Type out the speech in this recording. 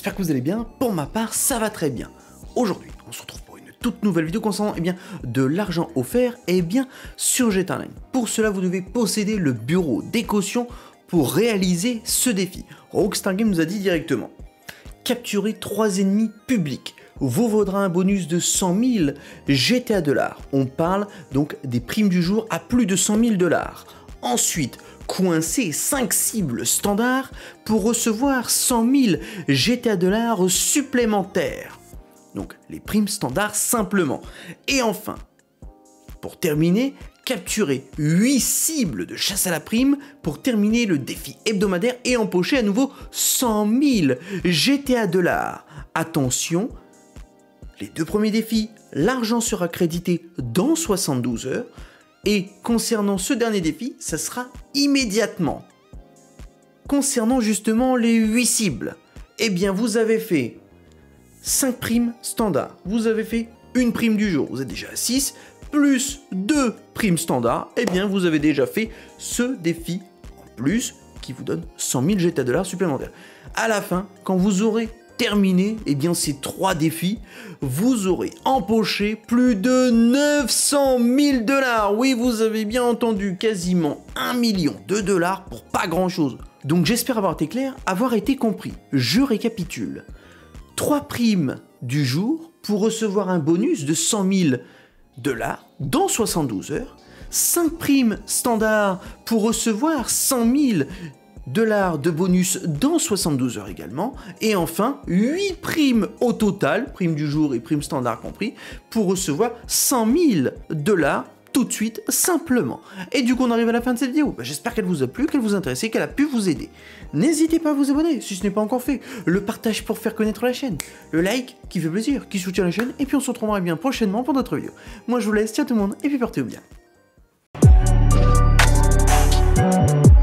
j'espère que vous allez bien. Pour ma part, ça va très bien. Aujourd'hui, on se retrouve pour une toute nouvelle vidéo concernant de l'argent offert sur GTA Online. Pour cela, vous devez posséder le bureau des cautions pour réaliser ce défi. Rockstar Games nous a dit directement: capturer 3 ennemis publics vous vaudra un bonus de 100 000 GTA $. On parle donc des primes du jour à plus de 100 000 $. Ensuite, coincer 5 cibles standards pour recevoir 100 000 GTA $ supplémentaires. Donc les primes standards simplement. Et enfin, pour terminer, capturer 8 cibles de chasse à la prime pour terminer le défi hebdomadaire et empocher à nouveau 100 000 GTA $. Attention, les 2 premiers défis, l'argent sera crédité dans 72 heures. Et concernant ce dernier défi, ça sera immédiatement. Concernant justement les 8 cibles, vous avez fait 5 primes standards, vous avez fait une prime du jour, vous êtes déjà à 6, plus 2 primes standards, vous avez déjà fait ce défi en plus qui vous donne 100 000 GTA $ supplémentaires. À la fin, quand vous aurez terminé ces 3 défis, vous aurez empoché plus de 900 000 $. Oui, vous avez bien entendu, quasiment 1 million de dollars pour pas grand chose. Donc j'espère avoir été clair, avoir été compris. Je récapitule. 3 primes du jour pour recevoir un bonus de 100 000 $ dans 72 heures. 5 primes standards pour recevoir 100 000 $ de bonus dans 72 heures également, et enfin 8 primes au total, primes du jour et primes standard compris, pour recevoir 100 000 $ tout de suite simplement. Et du coup on arrive à la fin de cette vidéo, j'espère qu'elle vous a plu, qu'elle vous a intéressé, qu'elle a pu vous aider. N'hésitez pas à vous abonner si ce n'est pas encore fait, le partage pour faire connaître la chaîne, le like qui fait plaisir, qui soutient la chaîne, et puis on se retrouvera bien prochainement pour d'autres vidéos. Moi je vous laisse, ciao tout le monde, et puis portez-vous bien.